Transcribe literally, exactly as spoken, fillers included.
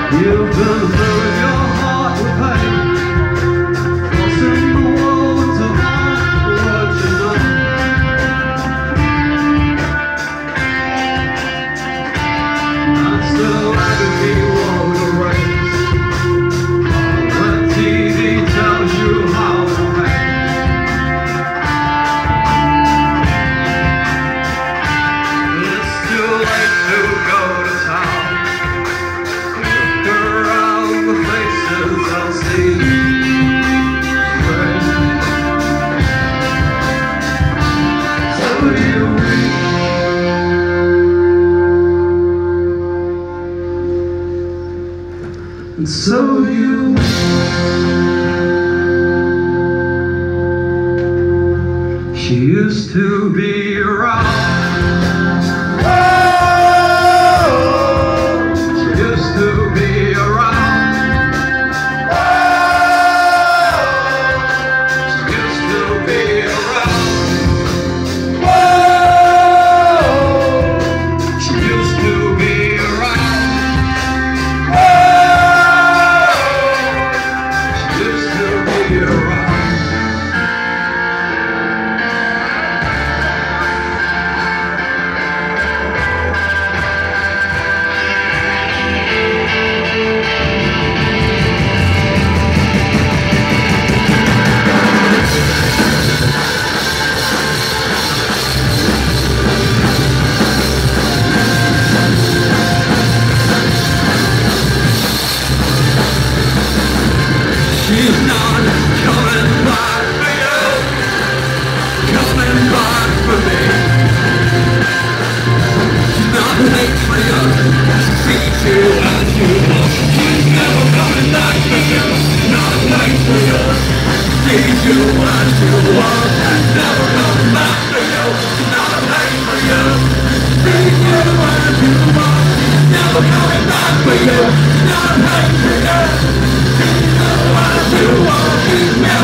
You've been filling your heart with pain, forcing the world to want what you know. And still having me road a race, when T V tells you how to hate. It's too late to go to town. The faces I'll see right. So you weep, and so you weep. She used to be around. She's not coming back for you, coming back for me. She's not late for you, she sees you as you look. She's never coming back for you, not late for you. Sees you as you look, and never coming back for you, not late for you. Sees you as you look, never coming back for you, not late for you. You want, you want,